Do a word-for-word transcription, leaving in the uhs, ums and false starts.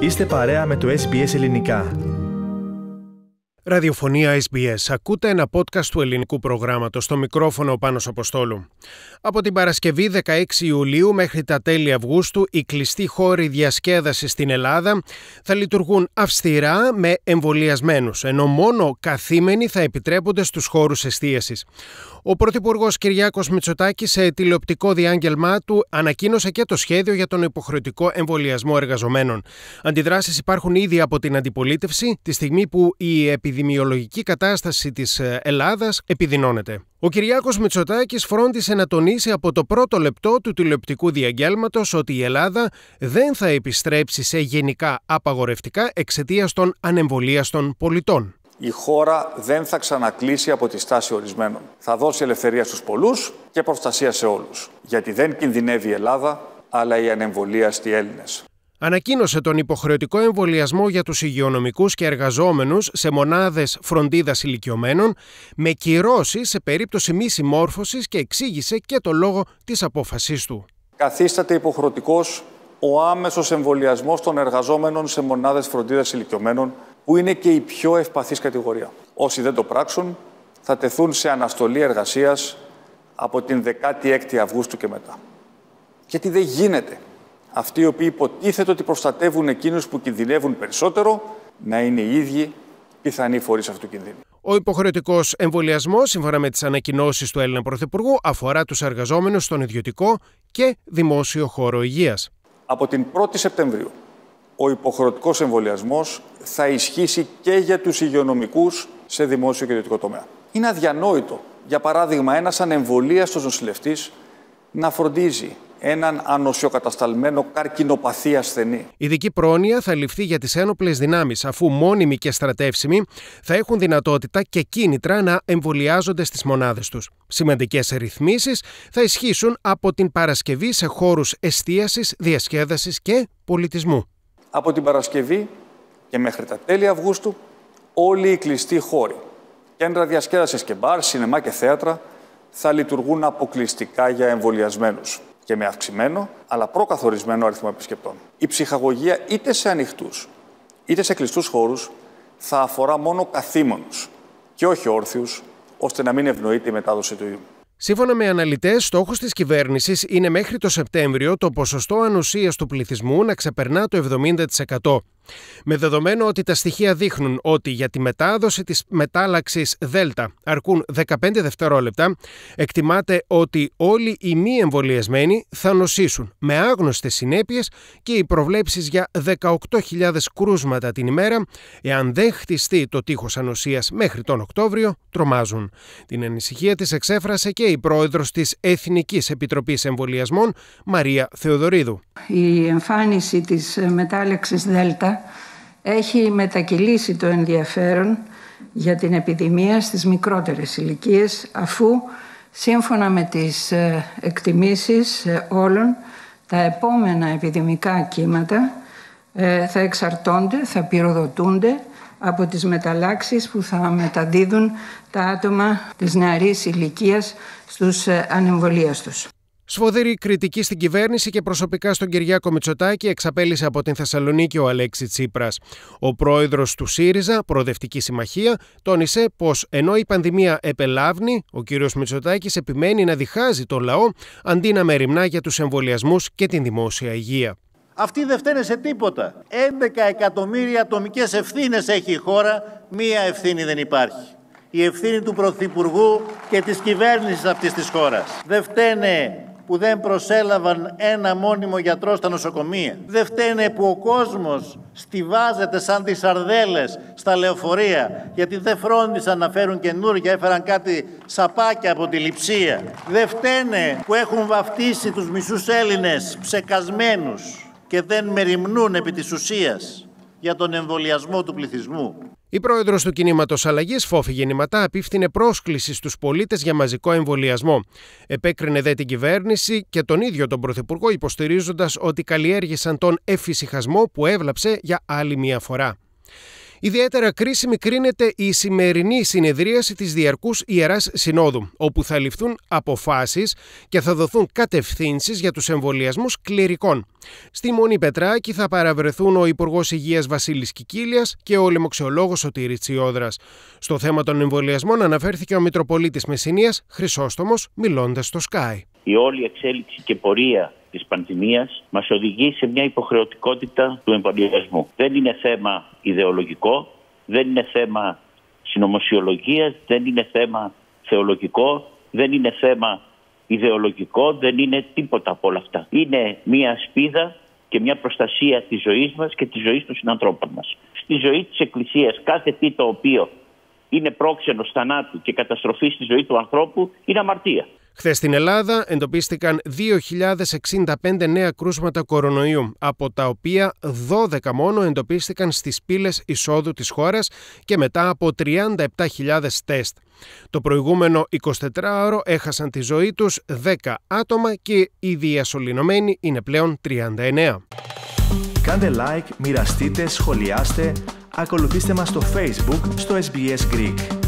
Είστε παρέα με το Ες Μπι Ες Ελληνικά. Ραδιοφωνία Ες Μπι Ες. Ακούτε ένα podcast του ελληνικού προγράμματος. Στο μικρόφωνο ο Πάνος Αποστόλου. Από την Παρασκευή δεκαέξι Ιουλίου μέχρι τα τέλη Αυγούστου, οι κλειστοί χώροι διασκέδασης στην Ελλάδα θα λειτουργούν αυστηρά με εμβολιασμένους, ενώ μόνο καθήμενοι θα επιτρέπονται στους χώρους εστίασης. Ο Πρωθυπουργός Κυριάκος Μητσοτάκης, σε τηλεοπτικό διάγγελμά του, ανακοίνωσε και το σχέδιο για τον υποχρεωτικό εμβολιασμό εργαζομένων. Αντιδράσεις υπάρχουν ήδη από την αντιπολίτευση, τη στιγμή που η επιδημιολογική κατάσταση της Ελλάδας επιδεινώνεται. Ο Κυριάκος Μητσοτάκης φρόντισε να τονίσει από το πρώτο λεπτό του τηλεοπτικού διαγγέλματος ότι η Ελλάδα δεν θα επιστρέψει σε γενικά απαγορευτικά εξαιτίας των ανεμβολίαστων πολιτών. Η χώρα δεν θα ξανακλείσει από τη στάση ορισμένων. Θα δώσει ελευθερία στους πολλούς και προστασία σε όλους. Γιατί δεν κινδυνεύει η Ελλάδα, αλλά οι ανεμβολίαστοι Έλληνες. Ανακοίνωσε τον υποχρεωτικό εμβολιασμό για τους υγειονομικούς και εργαζόμενους σε μονάδες φροντίδας ηλικιωμένων, με κυρώσεις σε περίπτωση μη συμμόρφωσης, και εξήγησε και το λόγο της απόφασής του. Καθίσταται υποχρεωτικός ο άμεσος εμβολιασμός των εργαζόμενων σε μονάδες φροντίδας ηλικιωμένων, που είναι και η πιο ευπαθής κατηγορία. Όσοι δεν το πράξουν θα τεθούν σε αναστολή εργασίας από την δεκάτη έκτη Αυγούστου και μετά. Γιατί δεν γίνεται αυτοί οι οποίοι υποτίθεται ότι προστατεύουν εκείνους που κινδυνεύουν περισσότερο να είναι οι ίδιοι πιθανοί φορείς αυτού του κινδύνου. Ο υποχρεωτικός εμβολιασμός, σύμφωνα με τις ανακοινώσεις του Έλληνα Πρωθυπουργού, αφορά τους εργαζόμενους στον ιδιωτικό και δημόσιο χώρο υγείας. Από την πρώτη Σεπτεμβρίου, ο υποχρεωτικός εμβολιασμός θα ισχύσει και για τους υγειονομικούς σε δημόσιο και ιδιωτικό τομέα. Είναι αδιανόητο, για παράδειγμα, ένας ανεμβολίαστος νοσηλευτής να φροντίζει έναν ανοσιοκατασταλμένο καρκινοπαθή ασθενή. Ειδική πρόνοια θα ληφθεί για τις ένοπλες δυνάμεις, αφού μόνιμοι και στρατεύσιμοι θα έχουν δυνατότητα και κίνητρα να εμβολιάζονται στις μονάδες τους. Σημαντικές ρυθμίσεις θα ισχύσουν από την Παρασκευή σε χώρους εστίασης, διασκέδασης και πολιτισμού. Από την Παρασκευή και μέχρι τα τέλη Αυγούστου, όλοι οι κλειστοί χώροι, κέντρα διασκέδασης και μπαρ, σινεμά και θέατρα θα λειτουργούν αποκλειστικά για εμβολιασμένους και με αυξημένο αλλά προκαθορισμένο αριθμό επισκεπτών. Η ψυχαγωγία είτε σε ανοιχτούς είτε σε κλειστούς χώρους θα αφορά μόνο καθήμονους και όχι όρθιους, ώστε να μην ευνοείται η μετάδοση του ιού. Σύμφωνα με αναλυτές, στόχος της κυβέρνησης είναι μέχρι το Σεπτέμβριο το ποσοστό ανοσίας του πληθυσμού να ξεπερνά το εβδομήντα τοις εκατό. Με δεδομένο ότι τα στοιχεία δείχνουν ότι για τη μετάδοση της μετάλλαξης Δέλτα αρκούν δεκαπέντε δευτερόλεπτα, εκτιμάται ότι όλοι οι μη εμβολιασμένοι θα νοσήσουν με άγνωστες συνέπειες, και οι προβλέψεις για δεκαοκτώ χιλιάδες κρούσματα την ημέρα, εάν δεν χτιστεί το τείχος ανοσίας μέχρι τον Οκτώβριο, τρομάζουν. Την ανησυχία της εξέφρασε και η πρόεδρος της Εθνικής Επιτροπής Εμβολιασμών, Μαρία Θεοδωρίδου. Η εμφάνιση της μετάλλαξης Δέλτα έχει μετακυλήσει το ενδιαφέρον για την επιδημία στις μικρότερες ηλικίες, αφού σύμφωνα με τις εκτιμήσεις όλων, τα επόμενα επιδημικά κύματα θα εξαρτώνται, θα πυροδοτούνται από τις μεταλλάξεις που θα μεταδίδουν τα άτομα της νεαρής ηλικίας στους ανεμβολίαστους. Σφοδρή κριτική στην κυβέρνηση και προσωπικά στον Κυριάκο Μητσοτάκη εξαπέλυσε από την Θεσσαλονίκη ο Αλέξης Τσίπρας. Ο πρόεδρος του ΣΥΡΙΖΑ, Προοδευτική Συμμαχία, τόνισε πως ενώ η πανδημία επελάβνει, ο κύριος Μητσοτάκης επιμένει να διχάζει τον λαό αντί να μεριμνά για τους εμβολιασμούς και την δημόσια υγεία. Αυτοί δεν φταίνε σε τίποτα. έντεκα εκατομμύρια ατομικές ευθύνες έχει η χώρα, μία ευθύνη δεν υπάρχει. Η ευθύνη του Πρωθυπουργού και της κυβέρνησης αυτής της χώρας. Δεν φταίνε που δεν προσέλαβαν ένα μόνιμο γιατρό στα νοσοκομεία. Δεν φταίνε που ο κόσμος στιβάζεται σαν τις σαρδέλες στα λεωφορεία, γιατί δεν φρόντισαν να φέρουν καινούργια, έφεραν κάτι σαπάκια από τη Λειψία. Δεν φταίνε που έχουν βαφτίσει τους μισούς Έλληνες ψεκασμένους και δεν μεριμνούν επί της ουσίας για τον εμβολιασμό του πληθυσμού. Η πρόεδρος του κινήματος Αλλαγής, Φόφη Γεννηματά, απίφθινε πρόσκληση στους πολίτες για μαζικό εμβολιασμό. Επέκρινε δε την κυβέρνηση και τον ίδιο τον Πρωθυπουργό, υποστηρίζοντας ότι καλλιέργησαν τον εφησυχασμό που έβλαψε για άλλη μία φορά. Ιδιαίτερα κρίσιμη κρίνεται η σημερινή συνεδρίαση της Διαρκούς Ιεράς Συνόδου, όπου θα ληφθούν αποφάσεις και θα δοθούν κατευθύνσεις για τους εμβολιασμούς κληρικών. Στη Μονή Πετράκη θα παραβρεθούν ο Υπουργός Υγείας Βασίλης Κικίλιας και ο λοιμοξιολόγος Σωτήρης Τσιόδρας. Στο θέμα των εμβολιασμών αναφέρθηκε ο Μητροπολίτης Μεσσηνίας Χρυσόστομος, μιλώντας στο Sky. Η όλη εξέλιξη και πορεία της πανδημίας μας οδηγεί σε μια υποχρεωτικότητα του εμβολιασμού. Δεν είναι θέμα ιδεολογικό, δεν είναι θέμα συνωμοσιολογίας, δεν είναι θέμα θεολογικό, δεν είναι θέμα ιδεολογικό, δεν είναι τίποτα από όλα αυτά. Είναι μια σπίδα και μια προστασία της ζωής μας και της ζωής των συνανθρώπων μας. Στη ζωή της Εκκλησίας κάθε τι το οποίο είναι πρόξενος θανάτου και καταστροφή στη ζωή του ανθρώπου είναι αμαρτία. Χθες στην Ελλάδα εντοπίστηκαν δύο χιλιάδες εξήντα πέντε νέα κρούσματα κορονοϊού, από τα οποία δώδεκα μόνο εντοπίστηκαν στις πύλες εισόδου της χώρας και μετά από τριάντα επτά χιλιάδες τεστ. Το προηγούμενο εικοσιτετράωρο έχασαν τη ζωή τους δέκα άτομα και οι διασωληνωμένοι είναι πλέον τριάντα εννέα. Κάντε like, μοιραστείτε, σχολιάστε, ακολουθήστε μας στο Facebook στο ες μπι ες Greek.